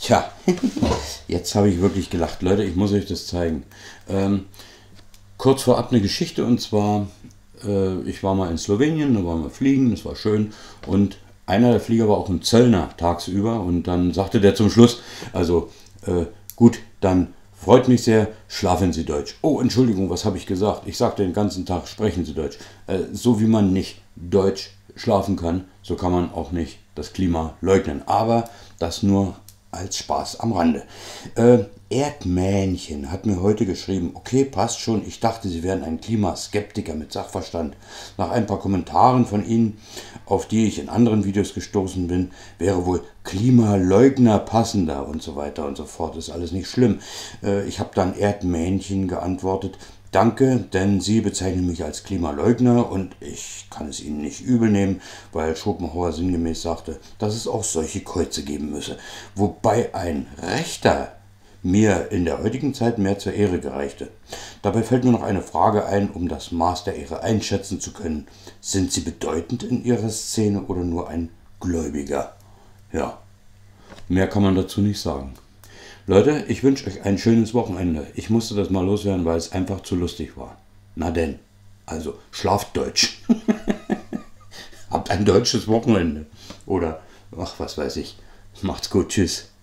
Tja, jetzt habe ich wirklich gelacht. Leute, ich muss euch das zeigen. Kurz vorab eine Geschichte, und zwar, ich war mal in Slowenien, da waren wir fliegen, das war schön, und einer der Flieger war auch ein Zöllner tagsüber, und dann sagte der zum Schluss, also gut, dann freut mich sehr, schlafen Sie Deutsch. Oh, Entschuldigung, was habe ich gesagt? Ich sagte den ganzen Tag, sprechen Sie Deutsch. So wie man nicht Deutsch schlafen kann, so kann man auch nicht das Klima leugnen. Aber das nur als Spaß am Rande. Erdmännchen hat mir heute geschrieben, okay, passt schon, ich dachte, Sie wären ein Klimaskeptiker mit Sachverstand. Nach ein paar Kommentaren von Ihnen, auf die ich in anderen Videos gestoßen bin, wäre wohl Klimaleugner passender und so weiter und so fort. Ist alles nicht schlimm. Ich habe dann Erdmännchen geantwortet, danke, denn Sie bezeichnen mich als Klimaleugner und ich kann es Ihnen nicht übel nehmen, weil Schopenhauer sinngemäß sagte, dass es auch solche Käuze geben müsse. Wobei ein Rechter mir in der heutigen Zeit mehr zur Ehre gereichte. Dabei fällt mir noch eine Frage ein, um das Maß der Ehre einschätzen zu können. Sind Sie bedeutend in Ihrer Szene oder nur ein Gläubiger? Ja, mehr kann man dazu nicht sagen. Leute, ich wünsche euch ein schönes Wochenende. Ich musste das mal loswerden, weil es einfach zu lustig war. Na denn, also schlaft Deutsch. Habt ein deutsches Wochenende. Oder, ach was weiß ich. Macht's gut, tschüss.